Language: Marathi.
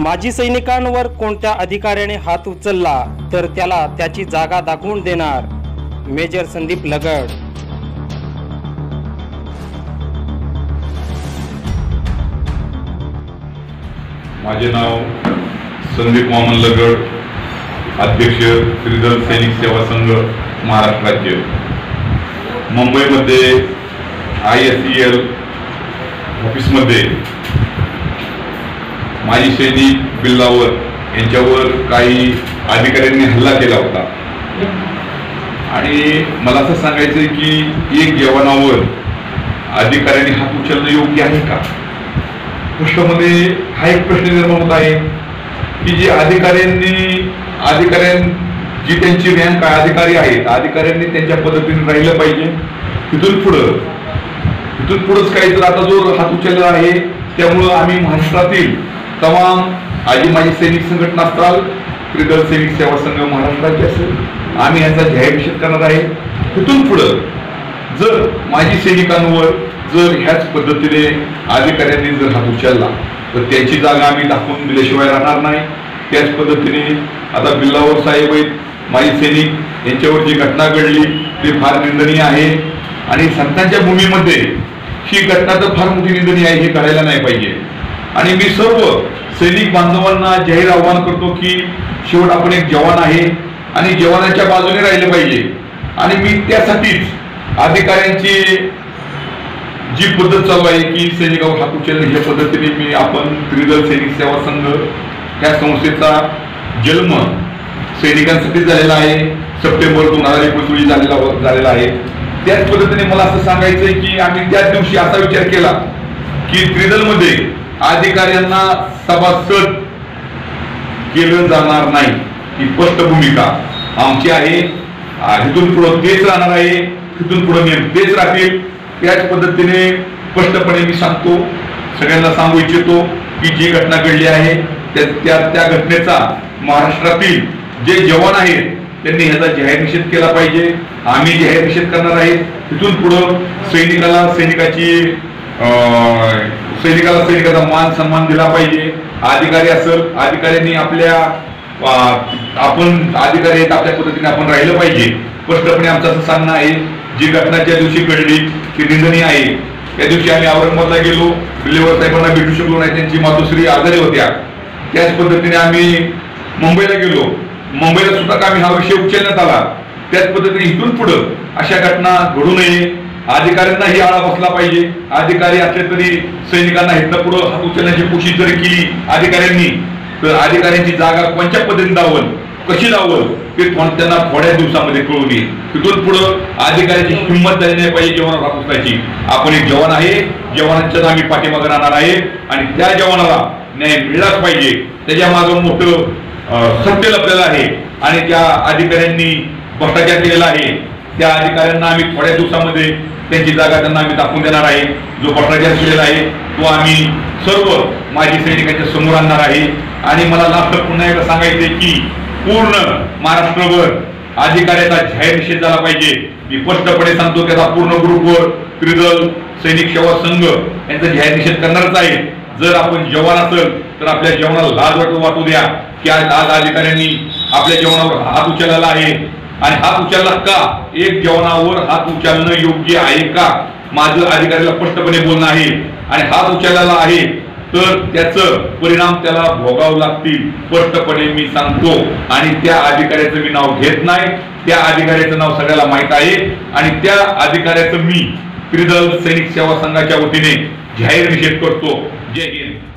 माजी सैनिकांवर कोणत्या अधिकाऱ्याने हात उचलला तर त्याला त्याची जागा दाखवून देणार, मेजर संदीप लगड। माझे नाव संदीप वामन लगड, अध्यक्ष त्रिदल सैनिक सेवा संघ महाराष्ट्र राज्य। मुंबईमध्ये ISEL ऑफिसमध्ये माजी सैनिक बिल्लावर यांच्यावर काही अधिकाऱ्यांनी हल्ला केला होता आणि मला असं सांगायचं आहे की एक जवानावर अधिकाऱ्यांनी हात उचलणं योग्य आहे का? प्रश्नामध्ये हा एक प्रश्न निर्माण होत आहे की जे जी त्यांची रँक अधिकारी आहेत, अधिकाऱ्यांनी त्यांच्या पद्धतीने राहिलं पाहिजे। तिथून पुढंच काही तर आता जो हात उचलला आहे त्यामुळं आम्ही महाराष्ट्रातील तमाम माजी सैनिक संघटना असताल, त्रिदल सैनिक सेवा संघ महाराष्ट्र राज्य असेल, आम्ही यांचा जाहीर निषेध करणार आहे। तिथून पुढं जर माजी सैनिकांवर जर ह्याच पद्धतीने अधिकाऱ्यांनी जर हात उचलला तर त्यांची जागा आम्ही दाखवून दिल्याशिवाय राहणार नाही। त्याच पद्धतीने आता बिल्लावर साहेब आहेत, माजी सैनिक, यांच्यावर जी घटना घडली ती फार निंदनीय आहे आणि संतांच्या भूमीमध्ये ही घटना तर फार मोठी निंदनीय आहे, हे करायला नाही पाहिजे। आणि मी सर्व सैनिक बांधवांना जाहीर आवाहन करतो की शेवट आपण एक जवान आहे आणि जवानाच्या बाजूने राहिले पाहिजे। आणि मी त्यासाठीच अधिकाऱ्यांची जी पद्धत चालू आहे की सैनिकावर हात उचलणे ह्या पद्धतीने आपण त्रिदल सैनिक सेवा संघ ह्या संस्थेचा जन्म सैनिकांसाठी झालेला आहे, सप्टेंबर 2019 रोजी झालेला आहे। त्याच पद्धतीने मला असं सांगायचंय की आम्ही त्याच दिवशी असा विचार केला की त्रिदलमध्ये अधिकाऱ्यांना सभासद केलं जाणार नाही, ही स्पष्ट भूमिका आमची आहे। इथून पुढे तेच राहणार आहे, तिथून पुढे नियम तेच राहतील। त्याच पद्धतीने स्पष्टपणे मी सांगतो, सगळ्यांना सांगू इच्छितो की जी घटना घडली आहे त्या घटनेचा महाराष्ट्रातील जे जवान आहेत त्यांनी ह्याचा जाहीर निषेध केला पाहिजे। आम्ही जाहीर निषेध करणार आहे। तिथून पुढं सैनिकाचा मान सन्मान दिला पाहिजे। अधिकारी असेल, अधिकाऱ्यांनी आपण अधिकारी आहेत आपल्या पद्धतीने आपण राहिलं पाहिजे। स्पष्टपणे आमचं असं सांगणं आहे, जी घटना ज्या दिवशी घडली ती निंदनीय आहे। त्या दिवशी आम्ही औरंगाबादला गेलो, बिल्लेवर साहेबांना भेटू शकलो नाही, त्यांची मातोश्री आजारी होत्या। त्याच पद्धतीने आम्ही मुंबईला गेलो, मुंबईला सुद्धा आम्ही हा विषय उचलण्यात आला। त्याच पद्धतीने इथून पुढं अशा घटना घडू नये, अधिकाऱ्यांनाही आळा बसला पाहिजे। अधिकारी असले तरी सैनिकांना इथं पुढं हात उचलण्याची कोशिश जर केली अधिकाऱ्यांनी तर अधिकाऱ्यांची जागा कोणत्या पद्धतीने दावल, कशी दावल ते त्यांना थोड्या दिवसामध्ये कळून येईल। तिथून पुढं अधिकाऱ्याची हिंमत झाली नाही पाहिजे जवानावर हात उचलायची। आपण एक जवान आहे, जवानांच्याच आम्ही पाठीमागे राहणार आहे आणि त्या जवानाला न्याय मिळालाच पाहिजे। त्याच्या मागे मोठं सत्य लपलेलं आहे आणि त्या अधिकाऱ्यांनी भ्रष्टाचार केलेला आहे। त्या अधिकाऱ्यांना आम्ही थोड्या दिवसामध्ये त्यांची जागा त्यांना आम्ही दाखवून देणार आहे। जो भ्रष्टाचार केलेला आहे तो आम्ही सर्व माजी सैनिकांच्या समोर आणणार आहे। आणि मला लास्ट पुन्हा एकदा सांगायचंय की पूर्ण महाराष्ट्रभर अधिकाऱ्याचा जाहीर निषेध झाला पाहिजे। मी स्पष्टपणे सांगतो त्याचा पूर्ण ग्रुपवर त्रिदल सैनिक सेवा संघ यांचा जाहीर निषेध करणारच आहे। जर आपण जवान असेल तर आपल्या जवानाला लाज वाटू द्या की आज अधिकाऱ्यांनी आपल्या जवानावर हात उचलला आहे। आणि हात उचलला का? एक जवानावर हात उचलणं योग्य आहे का? माझं अधिकाऱ्याला स्पष्टपणे बोलणं आहे। आणि हात उचललेला आहे तर त्याचं परिणाम त्याला भोगावं लागतील, स्पष्टपणे मी सांगतो। आणि त्या अधिकाऱ्याचं मी नाव घेत नाही, त्या अधिकाऱ्याचं नाव सगळ्याला माहित आहे आणि त्या अधिकाऱ्याचं मी त्रिदल सैनिक सेवा संघाच्या वतीने जाहीर निषेध करतो। जय हिंद।